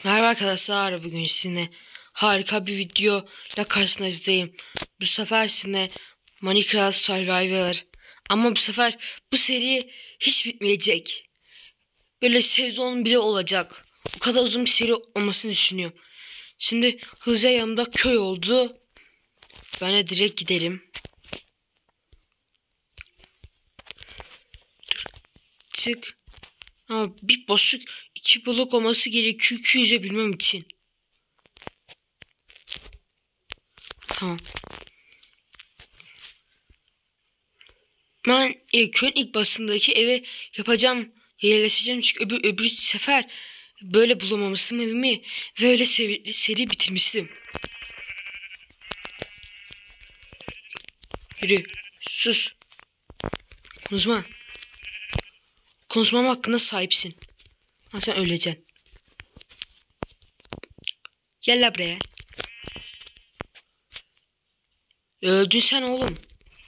Merhaba arkadaşlar, bugün sizinle harika bir video ile karşınızdayım. Bu sefer sizinle Minecraft Survivor, ama bu sefer bu seri hiç bitmeyecek. Böyle sezon bile olacak. O kadar uzun bir seri olmasını düşünüyorum. Şimdi hızlıca yanımda köy oldu. Ben de direkt giderim. Çık. Ama bir boşluk 2 blok olması gerekiyor 200'e bilmem için. Tamam. Ben köyün ilk başındaki eve yapacağım, yerleşeceğim çünkü öbür sefer böyle bulamamıştım evimi ve öyle seri bitirmiştim. Yürü, sus, konuşma. Konuşmam hakkında sahipsin. Ha, sen öleceksin. Gel la buraya. Öldün sen oğlum.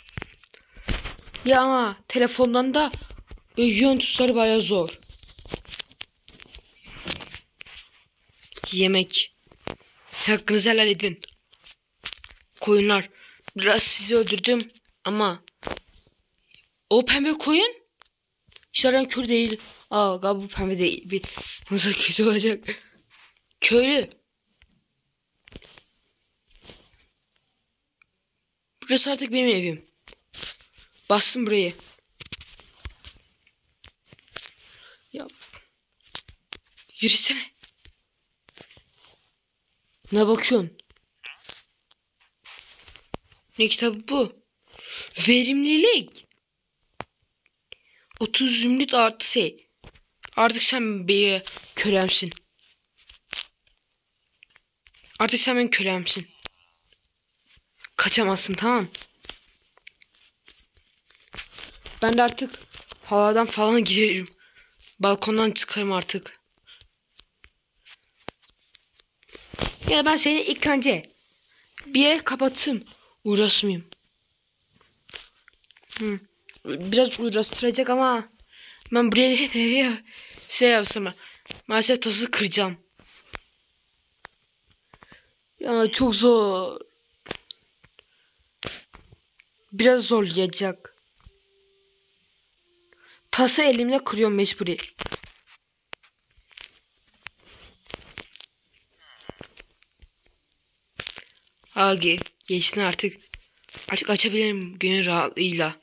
Ya ama telefondan da yön tuşları bayağı zor. Yemek. Hakkınızı helal edin. Koyunlar. Biraz sizi öldürdüm ama o pembe koyun şaran kör değil. Galiba bu pembe değil. Bir nasıl kötü olacak. Köylü. Burası artık benim evim. Bastım burayı. Ya. Yürüsene. Ne bakıyorsun? Ne kitabı bu? Verimlilik. 30 zümrüt artı şey. Artık sen bir kölemsin. Artık sen benim kölemsin. Kaçamazsın, tamam. Ben de artık havadan falan girerim. Balkondan çıkarım artık. Ya ben seni ilk önce bir yere kapatayım. Uğraşmayayım. Biraz uğraştıracak ama ben buraya nereye şey yapsam, maalesef tası kıracağım. Ya çok zor. Biraz zorlayacak. Tası elimle kırıyorum mecburi. Agi geçsin artık. Artık açabilirim gönül rahatlığıyla.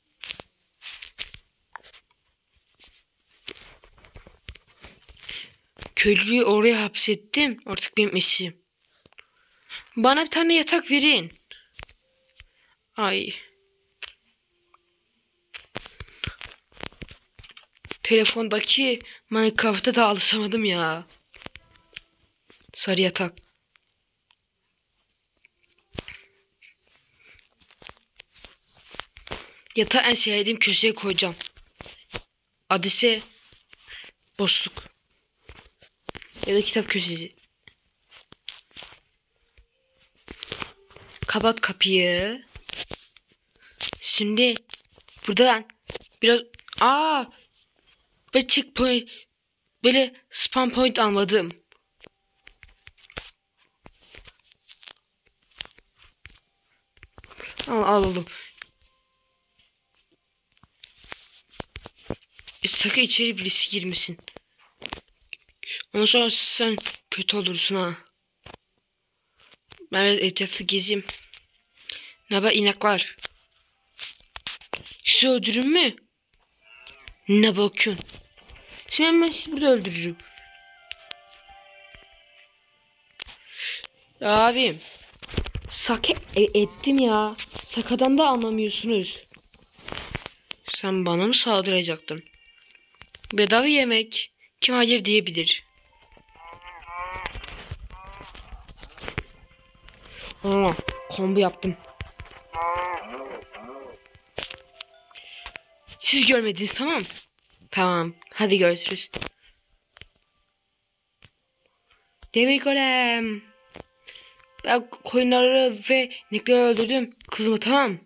Köylüyü oraya hapsettim. Artık benim işim. Bana bir tane yatak verin. Ay. Telefondaki Minecraft'a da alışamadım ya. Sarı yatak. Yatağı en sevdiğim köşeye koyacağım. Adı ise boşluk. Ya da kitap köşesi. Kapat kapıyı. Şimdi buradan biraz böyle checkpoint, böyle spam point almadım. Alalım. Sakın içeri birisi girmesin. Ondan sonra sen kötü olursun ha. Ben biraz etrafı gezeyim. Ne haber inekler? Sizi öldürün mü? Ne bakıyorsun? Şimdi ben sizi burada öldürürüm. Ya abim. Saka ettim ya. Sakadan da anlamıyorsunuz. Sen bana mı saldıracaktın? Bedava yemek. Kim hayır diyebilir? Kombi yaptım. Siz görmediniz, tamam. Tamam. Hadi görüşürüz. Demir golem. Ben koyunları ve inekleri öldürdüm. Kızımı, tamam.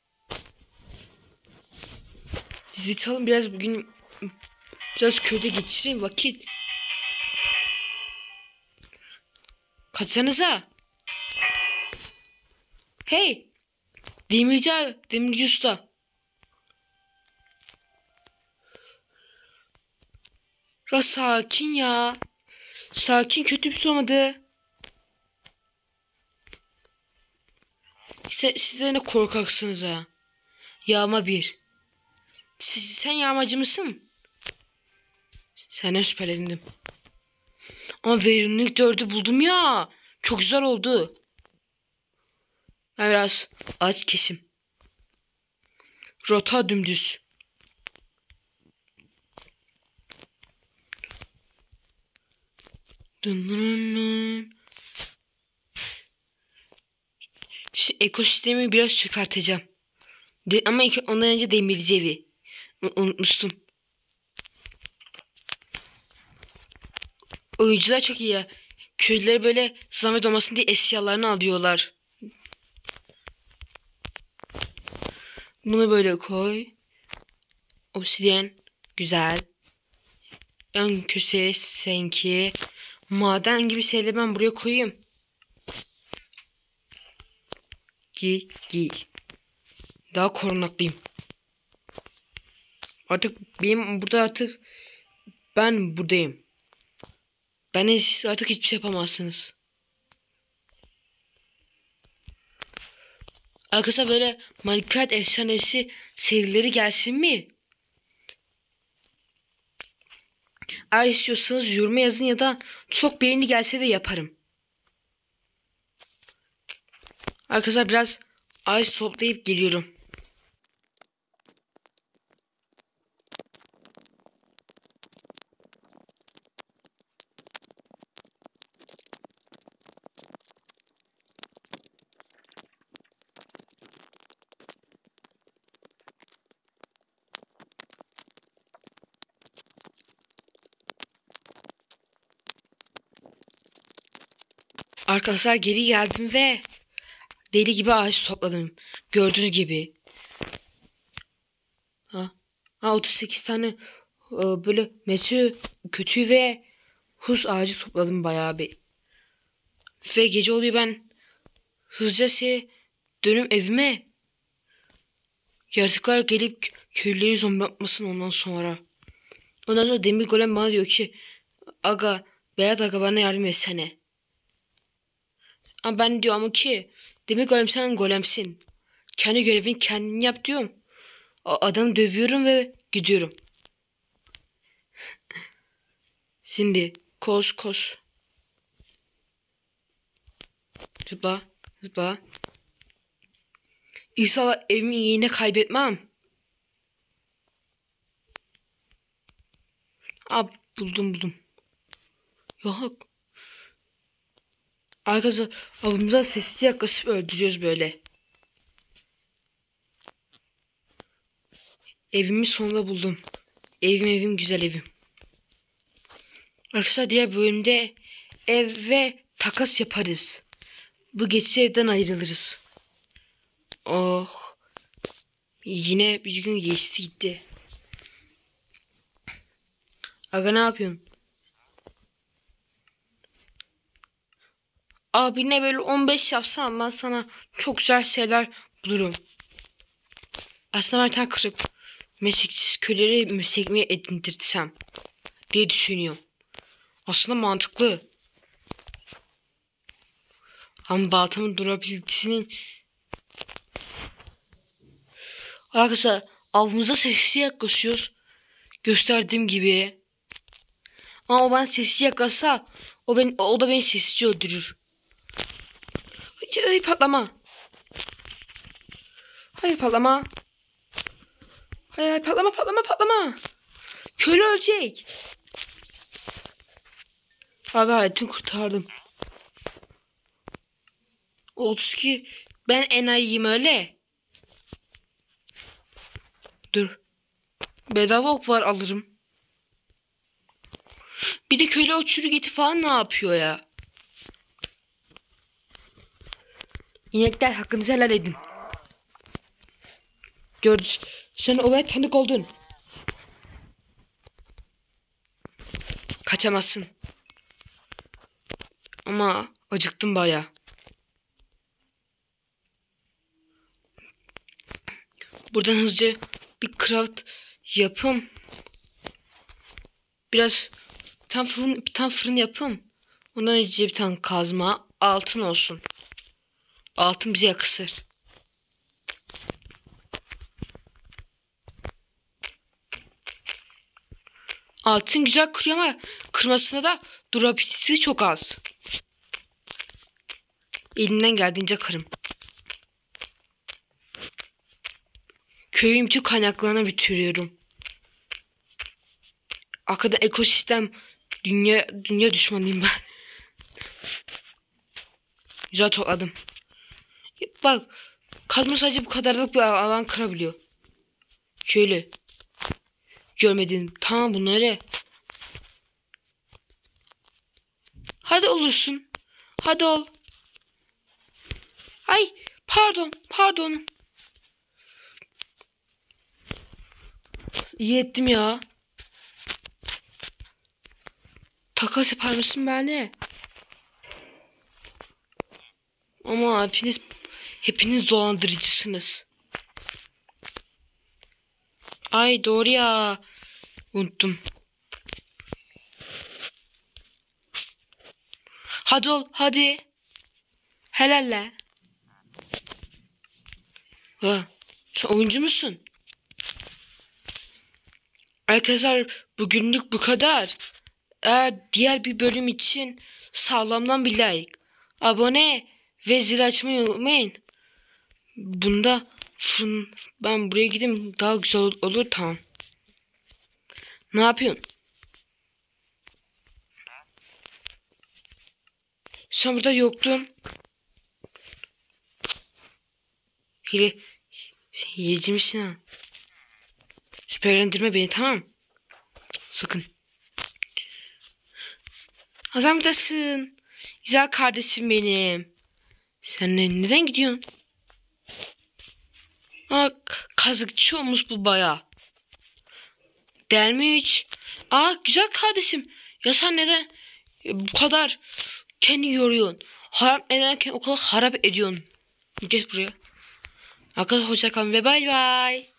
Dizi çalın biraz, bugün biraz köyde geçireyim vakit. Kaçsanıza. Hey. Demirci abi. Demirci usta. Ya sakin ya. Sakin, kötü bir şey olmadı. Siz de ne korkaksınız ha. Yağma bir. Sen yağmacı mısın? Senden şüphelendim. Ama verimlilik 4'ü buldum ya. Çok güzel oldu. Ben biraz ağaç kesim. Rota dümdüz. Ekosistemi biraz çıkartacağım. Ama ondan önce demirci evi. Unutmuştum. Oyuncular çok iyi ya. Köylüleri böyle zahmet olmasın diye eşyalarını alıyorlar. Bunu böyle koy. Obsidyen. Güzel. Ön köşe senki. Maden gibi şeyleri ben buraya koyayım. Giy. Daha korunaklıyım. Artık ben buradayım. Artık hiçbir şey yapamazsınız. Arkadaşlar böyle Minecraft efsanesi serileri gelsin mi? Eğer istiyorsanız yoruma yazın ya da çok beğeni gelse de yaparım. Arkadaşlar biraz ağaç toplayıp geliyorum. Arkadaşlar geri geldim ve deli gibi ağaç topladım. Gördüğünüz gibi. 38 tane böyle mesü kötü ve huz ağacı topladım bayağı bir. Ve gece oluyor, ben hızlıca dönüm evime. Yaratıklar gelip köylüleri zombi yapmasın ondan sonra. Ondan sonra demir golem bana diyor ki aga, Berat aga bana yardım etsene. Ama ben diyorum ki demir golem sen golemsin. Kendi görevini kendin yap diyorum. Adamı dövüyorum ve gidiyorum. Şimdi koş. Zıpla. İnşallah evimi yine kaybetmem. Buldum. Yok. Arkadaşlar avımıza sessiz yaklaşıp öldürüyoruz böyle. Evimi sonunda buldum. Evim güzel evim. Arkadaşlar diğer bölümde ev ve takas yaparız. Bu geçici evden ayrılırız. Oh. Yine bir gün geçti gitti. Aga ne yapıyorsun? Abine böyle 15 yapsam ben sana çok güzel şeyler bulurum. Aslında ben tane kırıp mesleksiz köleleri mesleğime edindirsem diye düşünüyorum. Aslında mantıklı. Ama baltamın durabilitesinin... Arkadaşlar avımıza sessiz yaklaşıyoruz. Gösterdiğim gibi. Ama o ben sessiz yaklaşsa o da beni sessizce öldürür. Hayır patlama. Hayır patlama. Hayır patlama. Köle ölecek. Abi hayatını kurtardım. 32. Ben enayiyim öyle. Dur. Bedava ok var, alırım. Bir de köle o çürük eti falan ne yapıyor ya? İnekler hakkınızı helal edin. Gördünüz. Sen olaya tanık oldun. Kaçamazsın. Ama Acıktım baya. Buradan hızlıca bir craft yapım. Biraz bir tane fırın yapım. Ondan önce bir tane kazma. Altın olsun. Altın bize yakışır. Altın güzel kırıyor ama kırmasına da durabilitesi çok az. Elimden geldiğince kırım. Köyün bütün kaynaklarını bitiriyorum. Arkada ekosistem dünya düşmanıyım ben. Güzel topladım. Bak, kazma sadece bu kadarlık bir alan kırabiliyor. Şöyle. Görmedin. Tamam bunları. Hadi olursun. Hadi ol. Ay pardon. İyi ettim ya. Takas yapar mısın benimle? Ama hepiniz dolandırıcısınız. Ay doğru ya. Unuttum. Hadi ol hadi. Helalle. Ha, sen oyuncu musun? Arkadaşlar bugünlük bu kadar. Eğer diğer bir bölüm için sağlamdan bir like, abone ve zil açmayı unutmayın. Bunda ben buraya gideyim daha güzel olur tamam. Ne yapıyorsun? Sen burada yoktun. Hileci misin ha? Süperlendirme beni tamam. Sakın. Hazır mısın? Güzel kardeşim benim. Sen neden gidiyorsun? Aa, kazıkçı olmuş bu baya. Değil mi hiç? Aa güzel kardeşim. Ya sen neden bu kadar kendi yoruyorsun? Harap ederken o kadar harap ediyorsun. Geç buraya. Arkadaşlar hoşça kalın ve bay bay.